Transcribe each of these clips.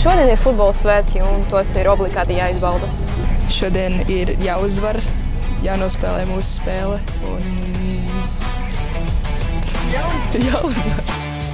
Šodien ir futbola svētki un tos ir obligāti jāizbauda. Šodien ir jāuzvar, jānospēlē mūsu spēle un jāuzvar.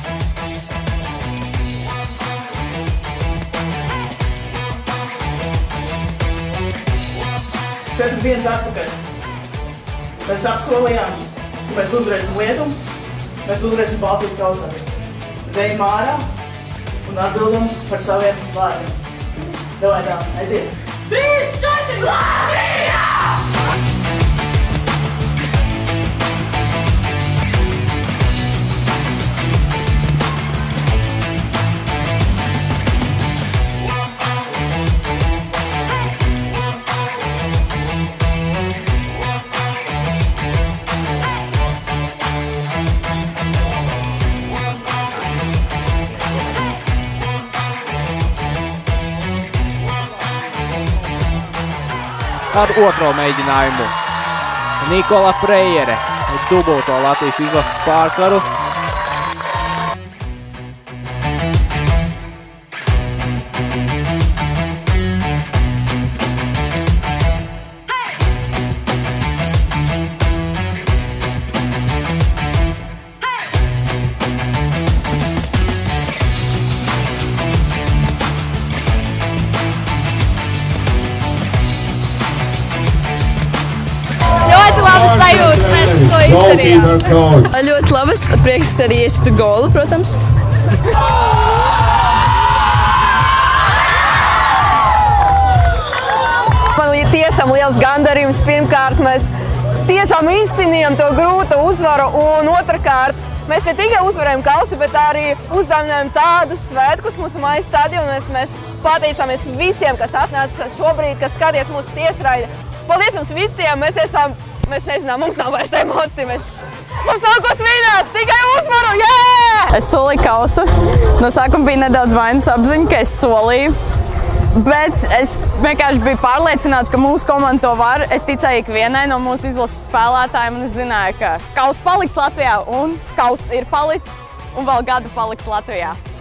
Četras dienas atpakaļ. Mēs apsolījām, ka mēs uzvarēsim Lietuvu, mēs uzvarēsim Baltijas kausā. Dejam ārā un atbildam par saviem vārdiem. Davai, dāmas, aiziet! 3, 4, Latvija! Ar otro mēģinājumu Nikola Prejere dubulto Latvijas izlases pārsvaru. Ļoti labas sajūtas, mēs to izdarījām. Ļoti labas, prieks arī iesitu golu, protams. Man ir tiešām liels gandarījums. Pirmkārt, mēs tiešām izcīnījām to grūtu uzvaru, un otrkārt, mēs ne tikai uzvarējām kausu, bet arī uzdāvinājām tādus svētkus mūsu mājas stadionā. Mēs pateicāmies visiem, kas atnāca šobrīd, kas skaties mūsu tiešraidi. Paldies jums visiem! Mēs nezinām, mums nav vairs emociju. Mums nav ko svinēt, tikai uzvaru! Yeah! Es solīju kausu. No sākuma bija nedaudz vainas apziņa, ka es solīju. Bet es vienkārši biju pārliecināta, ka mūsu komanda to var. Es ticēju ikvienai no mūsu izlases spēlētājiem, un es zināju, ka kauss paliks Latvijā, un kauss ir palicis, un vēl gadu paliks Latvijā.